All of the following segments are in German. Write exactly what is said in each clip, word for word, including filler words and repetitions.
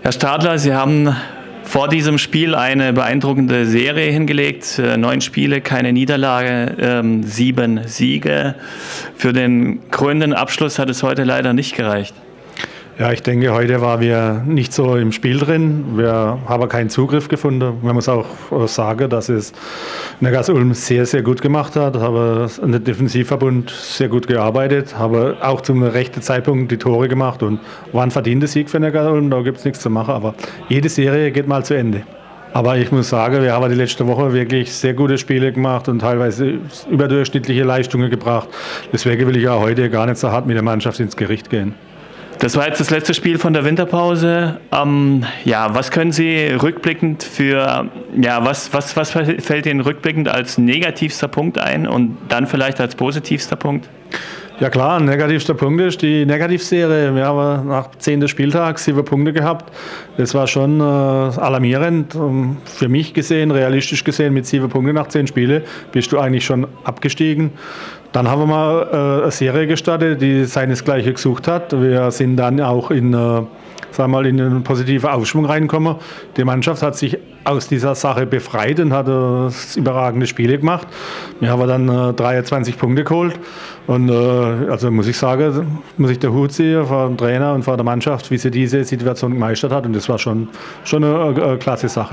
Herr Stadler, Sie haben vor diesem Spiel eine beeindruckende Serie hingelegt. Neun Spiele, keine Niederlage, ähm, sieben Siege. Für den krönenden Abschluss hat es heute leider nicht gereicht. Ja, ich denke, heute waren wir nicht so im Spiel drin. Wir haben keinen Zugriff gefunden. Man muss auch sagen, dass es Neckars Ulm sehr, sehr gut gemacht hat. Habe in der Defensivverbund sehr gut gearbeitet, habe auch zum rechten Zeitpunkt die Tore gemacht und war ein verdienter Sieg für Neckars Ulm. Da gibt es nichts zu machen. Aber jede Serie geht mal zu Ende. Aber ich muss sagen, wir haben die letzte Woche wirklich sehr gute Spiele gemacht und teilweise überdurchschnittliche Leistungen gebracht. Deswegen will ich ja heute gar nicht so hart mit der Mannschaft ins Gericht gehen. Das war jetzt das letzte Spiel von der Winterpause. Ähm, ja, was können Sie rückblickend für, ja, was, was, was fällt Ihnen rückblickend als negativster Punkt ein und dann vielleicht als positivster Punkt? Ja klar, ein negativster Punkt ist die Negativserie. Wir haben nach zehnten Spieltag sieben Punkte gehabt. Das war schon äh, alarmierend. Um, für mich gesehen, realistisch gesehen, mit sieben Punkten nach zehn Spielen bist du eigentlich schon abgestiegen. Dann haben wir mal äh, eine Serie gestartet, die seinesgleichen gesucht hat. Wir sind dann auch in, äh, sagen wir mal, in einen positiven Aufschwung reingekommen. Die Mannschaft hat sich aus dieser Sache befreit und hat äh, überragende Spiele gemacht. Wir haben dann äh, dreiundzwanzig Punkte geholt. Und äh, also muss ich sagen, muss ich den Hut ziehen vor dem Trainer und vor der Mannschaft, wie sie diese Situation gemeistert hat. Und das war schon, schon eine, eine klasse Sache.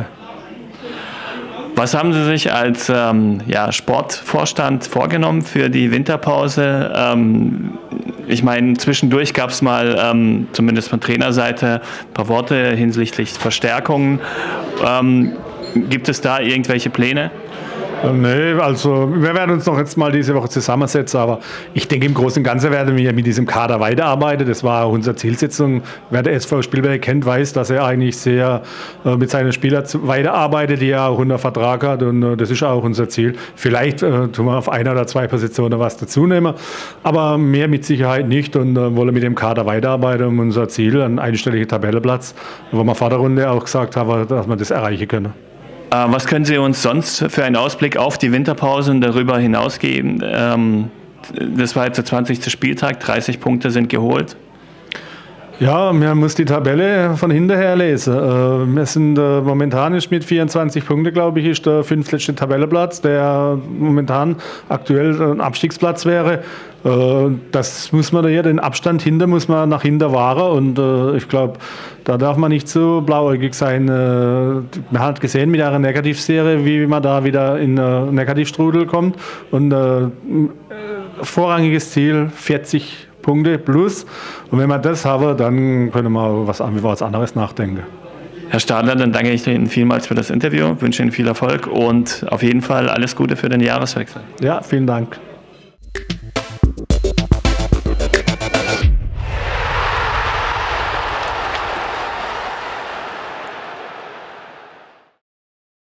Was haben Sie sich als ähm, ja, Sportvorstand vorgenommen für die Winterpause? Ähm, ich meine, zwischendurch gab es mal, ähm, zumindest von Trainerseite, ein paar Worte hinsichtlich Verstärkungen. Ähm, gibt es da irgendwelche Pläne? Nee, also wir werden uns noch jetzt mal diese Woche zusammensetzen, aber ich denke, im Großen und Ganzen werden wir mit diesem Kader weiterarbeiten. Das war auch unsere Zielsetzung. Wer der S V Spielberg kennt, weiß, dass er eigentlich sehr äh, mit seinen Spielern weiterarbeitet, die er auch unter Vertrag hat, und äh, das ist auch unser Ziel. Vielleicht äh, tun wir auf einer oder zwei Positionen was dazu nehmen, aber mehr mit Sicherheit nicht, und äh, wollen mit dem Kader weiterarbeiten, um unser Ziel, ein einstelliger Tabellenplatz, wo wir vor der Runde auch gesagt haben, dass wir das erreichen können. Was können Sie uns sonst für einen Ausblick auf die Winterpause und darüber hinaus geben? Das war jetzt der zwanzigste Spieltag, dreißig Punkte sind geholt. Ja, man muss die Tabelle von hinterher lesen. Wir sind äh, momentan ist mit vierundzwanzig Punkten, glaube ich, ist der fünftletzte Tabellenplatz, der momentan aktuell ein Abstiegsplatz wäre. Äh, das muss man ja, den Abstand hinter muss man nach hinten wahren, und äh, ich glaube, da darf man nicht so blauäugig sein. Äh, man hat gesehen mit einer Negativserie, wie man da wieder in äh, Negativstrudel kommt, und äh, vorrangiges Ziel vierzig Punkte plus. Und wenn wir das haben, dann können wir was, über was anderes nachdenken. Herr Stadler, dann danke ich Ihnen vielmals für das Interview, wünsche Ihnen viel Erfolg und auf jeden Fall alles Gute für den Jahreswechsel. Ja, vielen Dank.